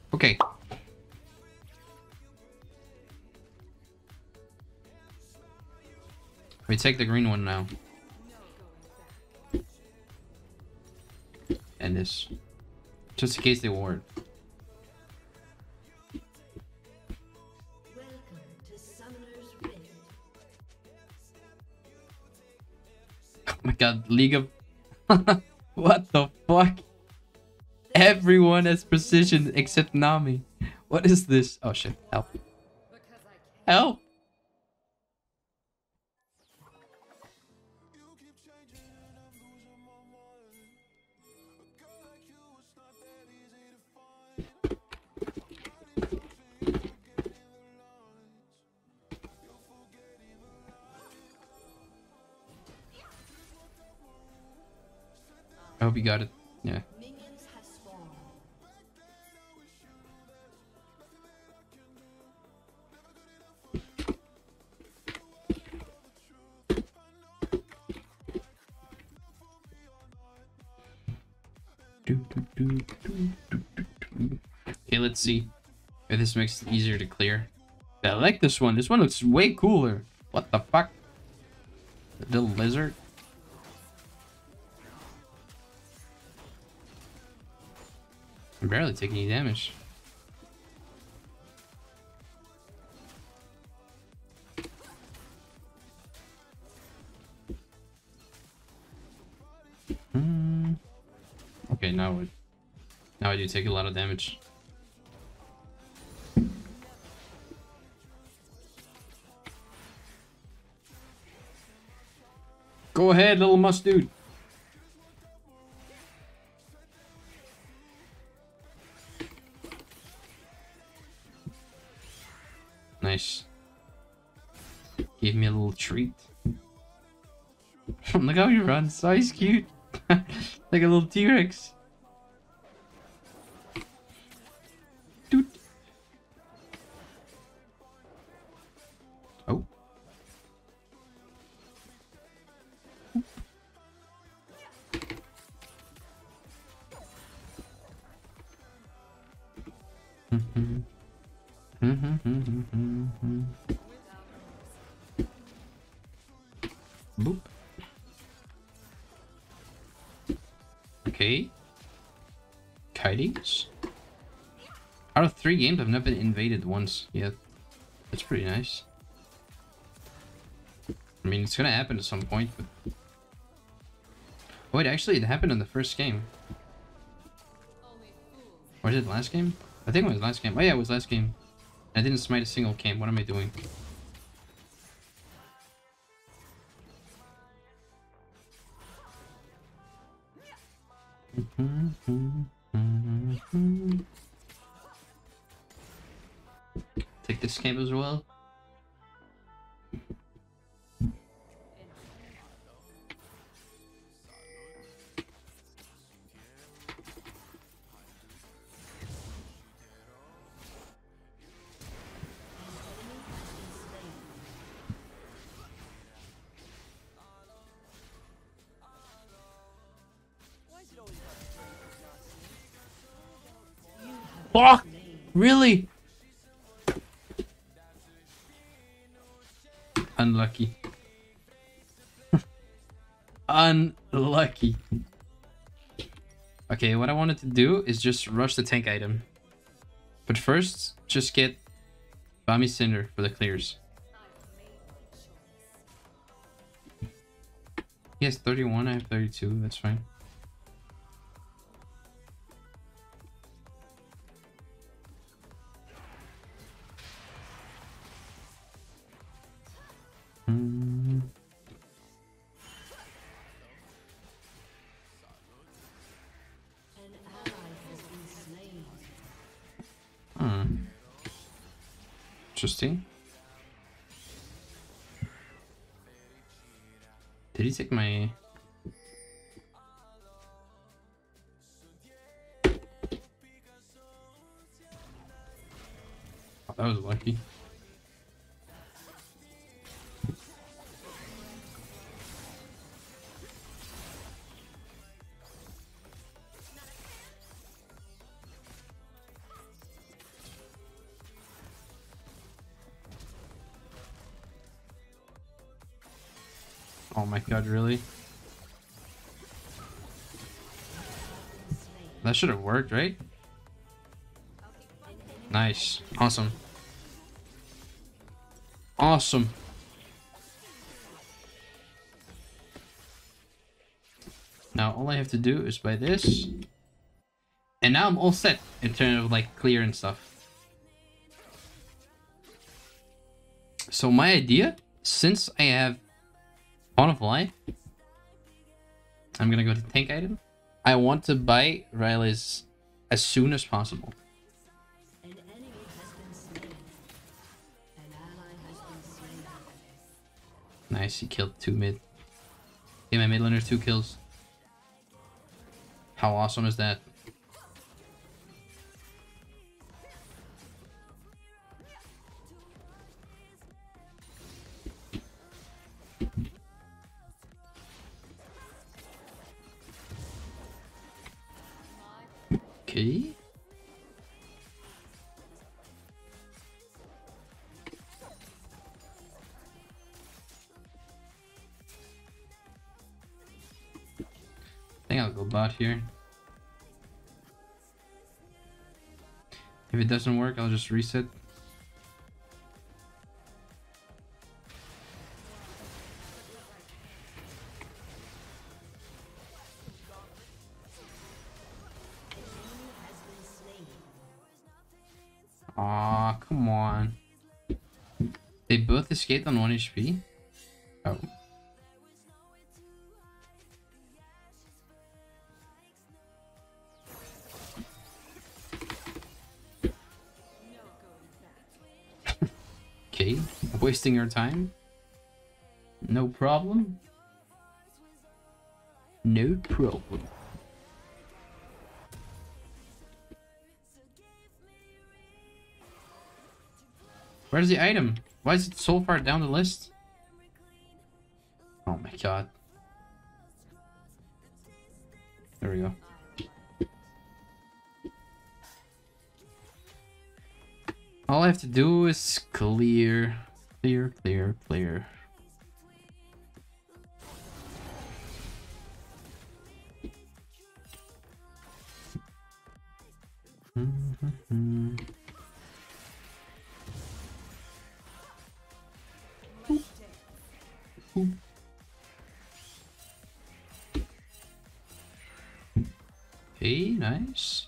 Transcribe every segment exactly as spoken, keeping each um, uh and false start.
Okay. We take the green one now. And this. Just in case they ward. Oh my god, League of... What the fuck? Everyone has precision except Nami. What is this? Oh shit, help. Help! I hope you got it. Yeah. Okay, let's see if this makes it easier to clear. I like this one. This one looks way cooler. What the fuck? The little lizard. I'm barely taking any damage. Hmm. Okay, now I, now I do take a lot of damage. Go ahead, little must dude. Nice. Gave me a little treat. Look how he runs. So he's cute. Like a little T-Rex. Dude. Oh. Mm-hmm. Mm-hmm. Boop. Okay. Kitings. Out of three games, I've never been invaded once yet. That's pretty nice. I mean, it's gonna happen at some point, but... Wait, actually, it happened in the first game. Or is it last game? I think it was last game. Oh yeah, it was last game. I didn't smite a single camp. What am I doing? Take this camp as well. Fuck! Really? Unlucky. Unlucky. Okay, what I wanted to do is just rush the tank item. But first, just get Bami Cinder for the clears. He has thirty-one, I have thirty-two, that's fine. Hmm. Hmm. Interesting. Did he take my... Oh, that was lucky. Oh my god, really? That should have worked, right? Nice. Awesome. Awesome. Now all I have to do is buy this. And now I'm all set in terms of like clear and stuff. So my idea, since I have Pawn of Life, I'm gonna go to tank item. I want to buy Rylai's as soon as possible. An enemy has been slain. An ally has been slain. Nice, he killed two mid. Okay, my mid laner two kills. How awesome is that? Okay. I think I'll go bot here. If it doesn't work, I'll just reset. Aw, come on. They both escaped on one H P? Oh. Okay, wasting your time? No problem. No problem. Where's the item? Why is it so far down the list? Oh my god. There we go. All I have to do is clear. Clear, clear, clear. Mm-hmm. Okay, nice.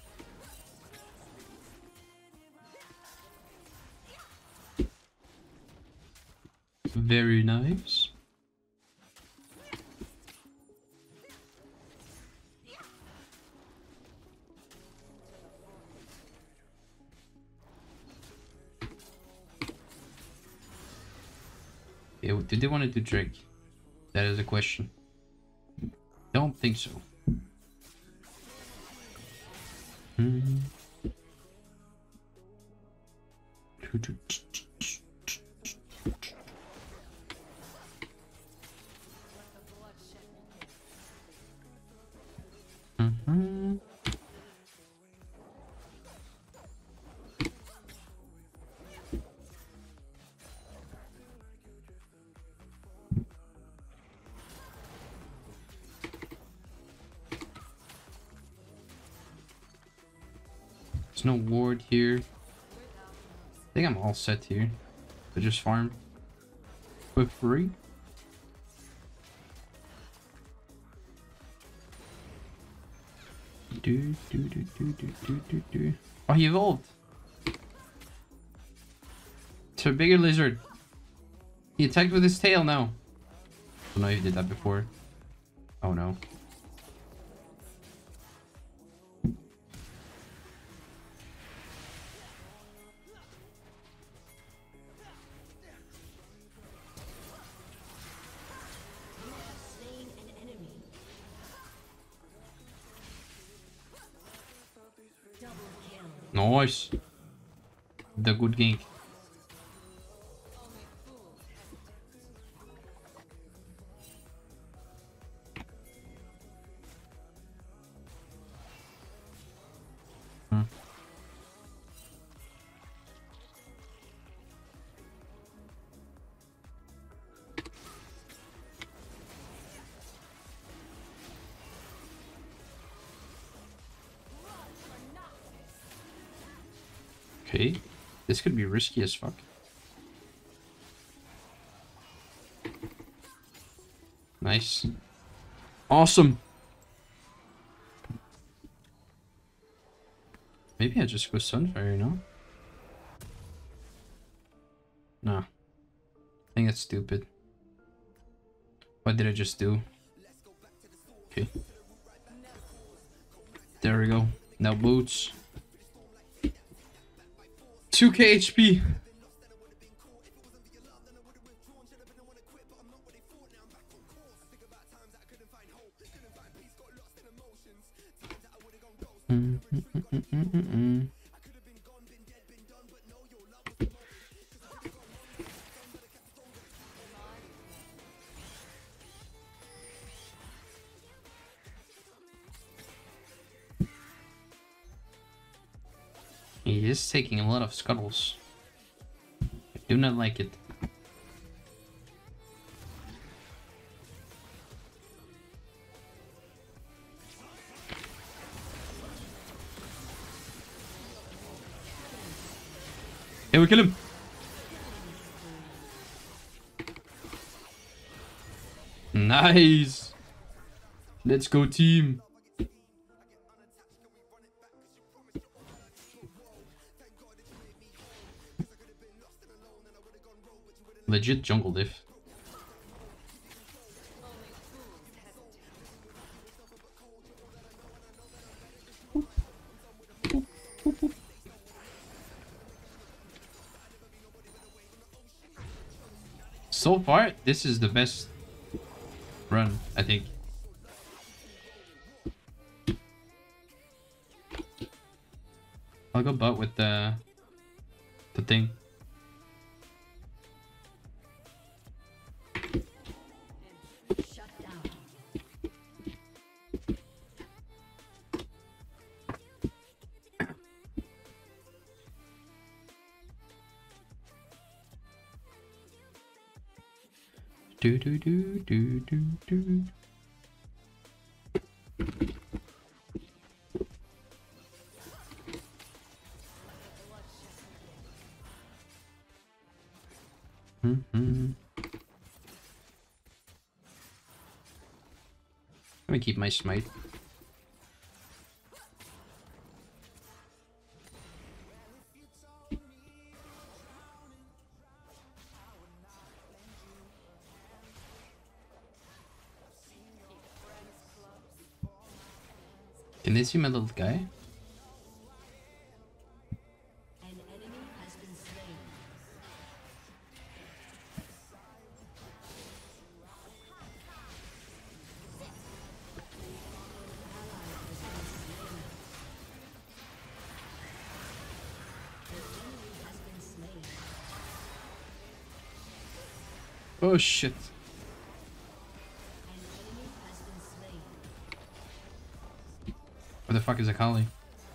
Very nice. Yeah, do they want to do Drake? That is a question. Don't think so. Hmm. Mm-hmm. There's no ward here. I think I'm all set here. So just farm for free. Do, do, do, do, do, do, do, do. Oh, he evolved. It's a bigger lizard. He attacked with his tail now. I don't know if he did that before. Oh no. Nice. The good gank. Hmm. Okay. This could be risky as fuck. Nice. Awesome. Maybe I just go Sunfire, no? Nah. I think that's stupid. What did I just do? Okay. There we go. Now boots. two K H P. Mm, mm, mm, mm, mm, mm, mm. He is taking a lot of scuttles. I do not like it. Hey, we kill him. Nice. Let's go, team. Legit jungle diff. So far, this is the best run, I think. I'll go bot with the the thing. Shut down. Do do do do do do. Mm-hmm. Let me keep my smite. Can they see my little guy? An enemy has been slain. Oh shit. Where the fuck is Akali?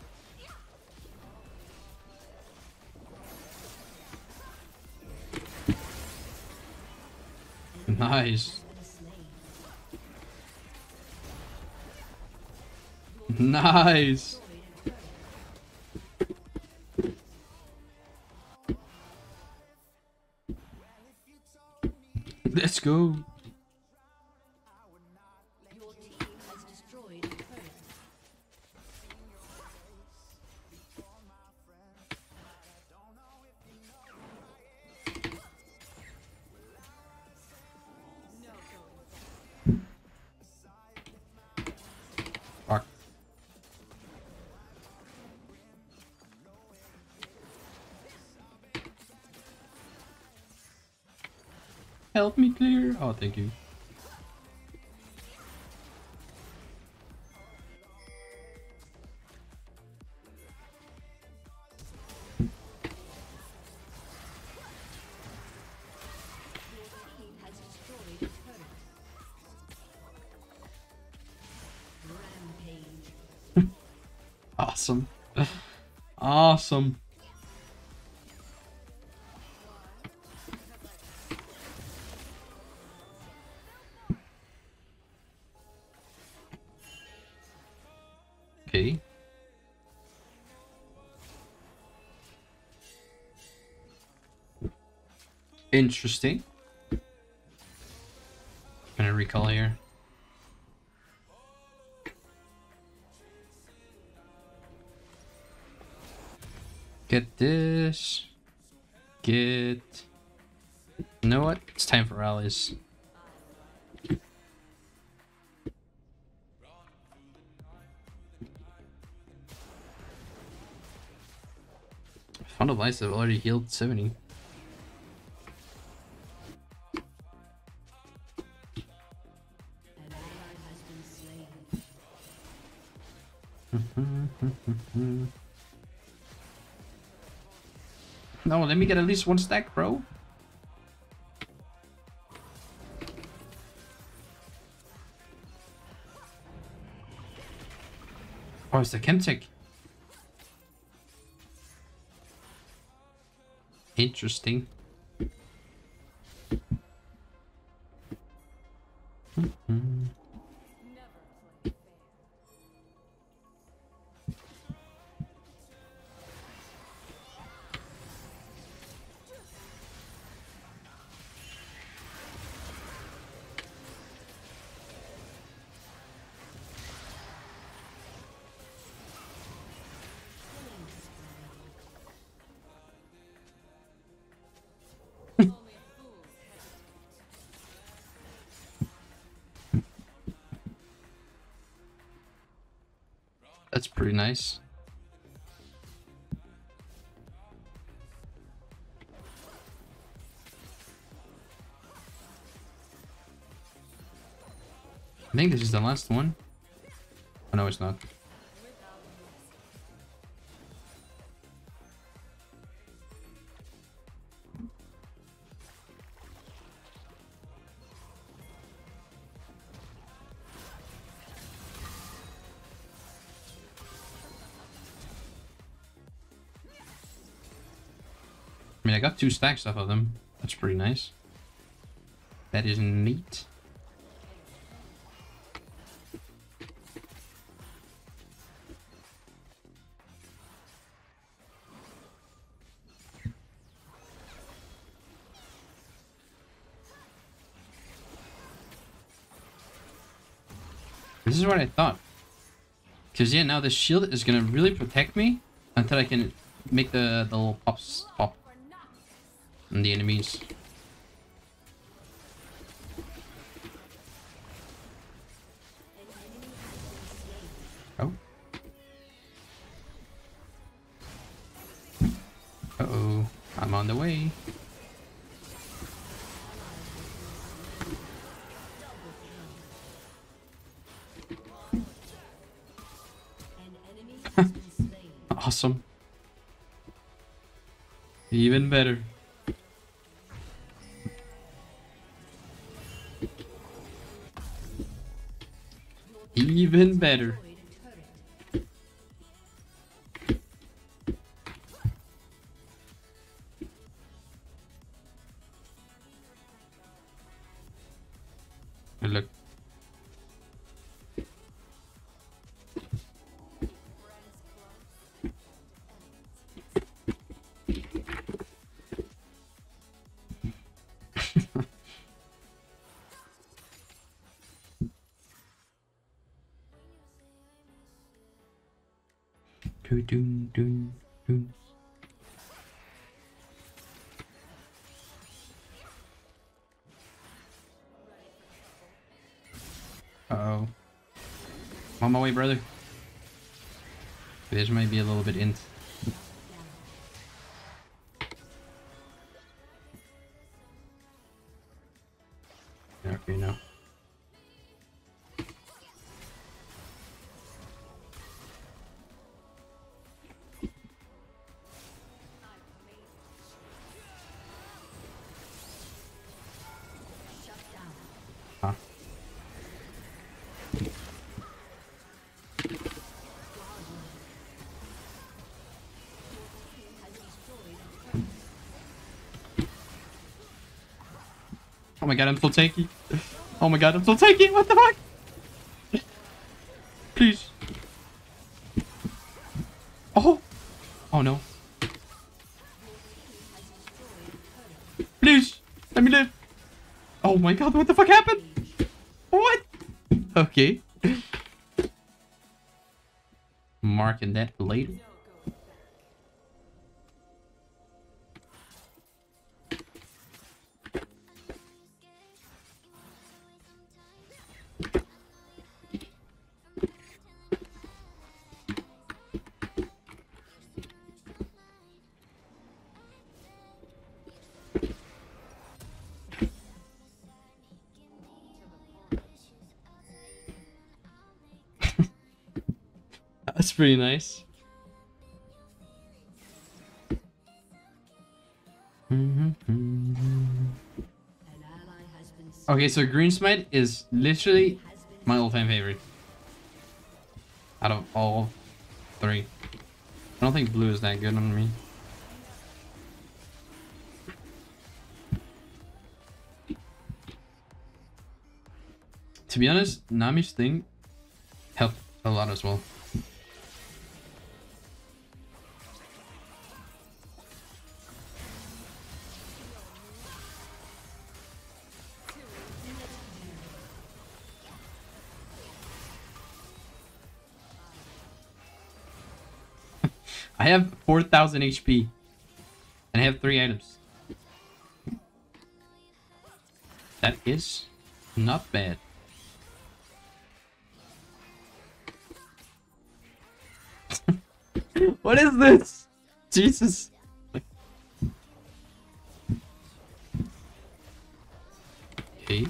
Nice. Nice. Let's go. Your team has destroyed a turret. Fuck. Help me clear. Oh, thank you. Team has destroyed a turret. Rampage. Awesome. Awesome. Okay. Interesting. Gonna recall here. Get this. Get. You know what? It's time for rallies. Fond of Lights have already healed seventy. No, let me get at least one stack, bro. Oh, it's the Chemtech. Interesting. Mm-hmm. That's pretty nice. I think this is the last one. Oh, no, it's not. I mean, I got two stacks off of them. That's pretty nice. That is neat. This is what I thought. Because, yeah, now the shield is going to really protect me until I can make the, the little pops pop on the enemies. Oh. Uh-oh. I'm on the way. Awesome. Even better. Even better. Good luck. Dun, dun, dun. Uh-oh. I'm on my way, brother. This might be a little bit int. Okay, no. Huh. Oh my god, I'm still tanky. Oh my god, I'm still tanky. What the fuck? Please. Oh. Oh no. Please. Let me live. Oh my god, what the fuck happened? What? Okay. Marking that later. That's pretty nice. Okay, so Green Smite is literally my all-time favorite out of all three. I don't think blue is that good on me. To be honest, Nami's thing helped a lot as well. I have four thousand H P and I have three items. That is not bad. What is this? Jesus. Okay.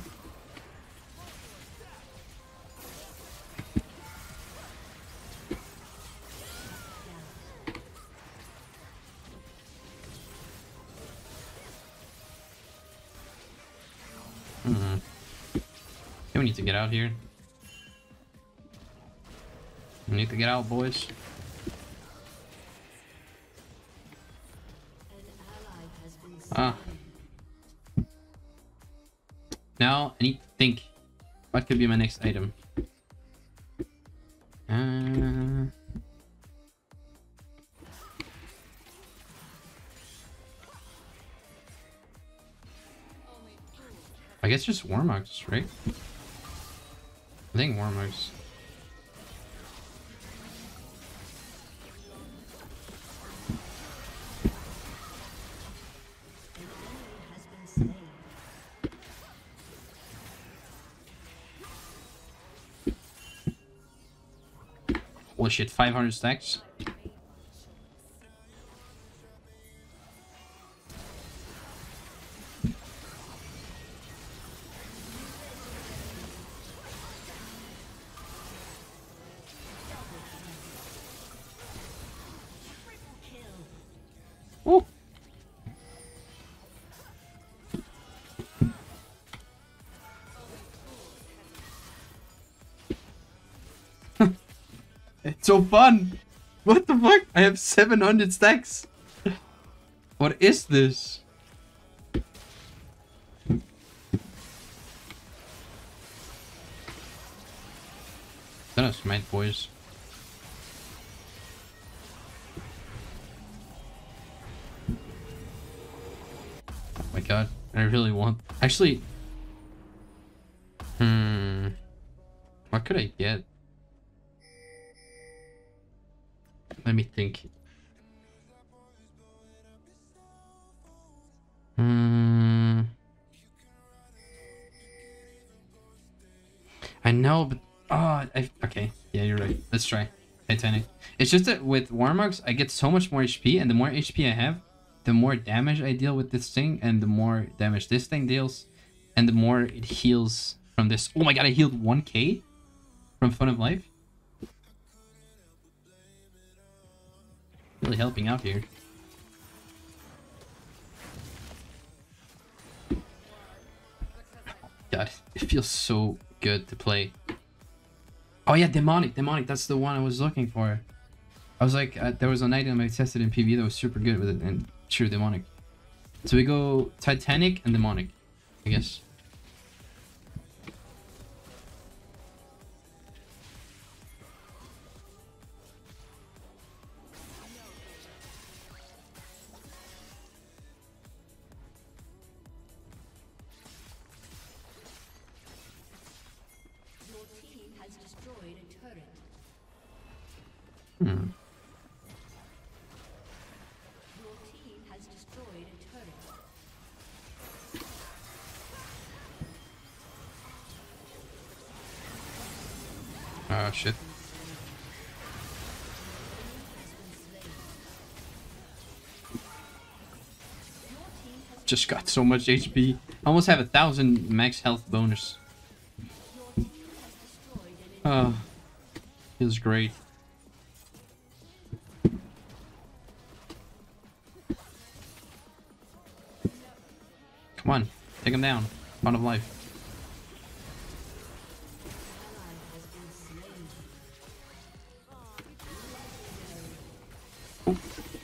Hmm. Okay, we need to get out here. We need to get out, boys. Ah. Now I need to think. What could be my next item? Uh... I guess just Warmugs, right? I think Warmugs. Holy shit, five hundred stacks. Oh. It's so fun. What the fuck? I have seven hundred stacks. What is this? That was smite, boys. Oh my god, I really want. Actually, hmm, what could I get? Let me think. Hmm. I know, but oh, I, okay. Yeah, you're right. Let's try Titanic. It's just that with Warmugs, I get so much more H P, and the more H P I have, the more damage I deal with this thing, and the more damage this thing deals, and the more it heals from this. Oh my god, I healed one K from Fun of Life. Really helping out here. God, it feels so good to play. Oh yeah, Demonic, Demonic, that's the one I was looking for. I was like, uh, there was an item I tested in P V that was super good with it, and true, Demonic. So we go Titanic and Demonic, I guess. Hmm. Your team has destroyed a turret. Oh shit. Just got so much H P. I almost have a thousand max health bonus. Oh, feels great. Come on, take him down. Fun of life. Ooh.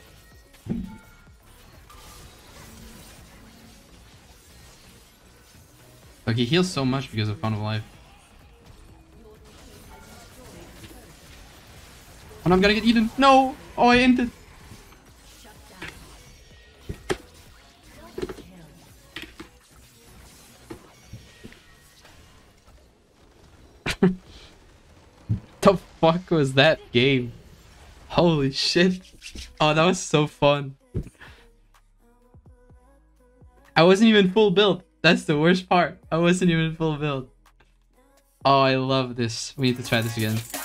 Like he heals so much because of Fun of Life. And I'm gonna get eaten. No! Oh, I ended. The fuck was that game? Holy shit. Oh, that was so fun. I wasn't even full build. That's the worst part. I wasn't even full build. Oh, I love this. We need to try this again.